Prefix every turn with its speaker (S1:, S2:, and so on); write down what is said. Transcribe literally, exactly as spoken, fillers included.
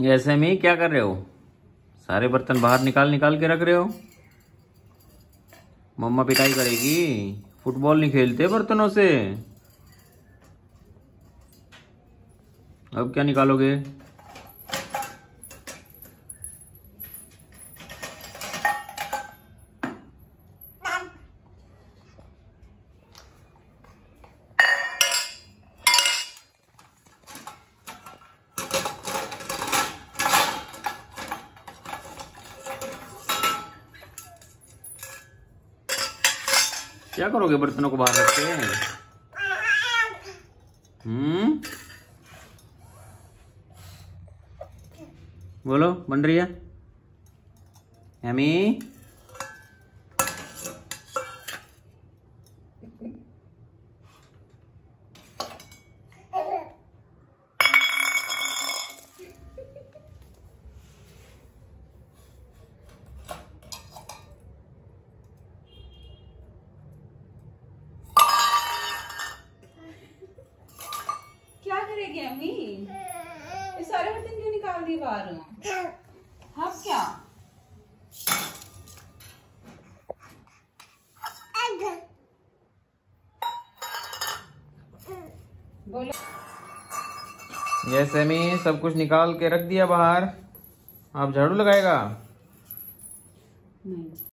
S1: ऐसे में क्या कर रहे हो? सारे बर्तन बाहर निकाल निकाल के रख रहे हो। मम्मा पिटाई करेगी। फुटबॉल नहीं खेलते बर्तनों से। अब क्या निकालोगे? क्या करोगे बर्तनों को बाहर रख के? हम्म बोलो, बन रही है एमी?
S2: क्या करेगी अम्मी? ये सारे बर्तन क्यों निकाल दिए बाहर? अब क्या? बोलो।
S1: यस एमी, सब कुछ निकाल के रख दिया बाहर। आप झाड़ू लगाएगा?
S2: नहीं।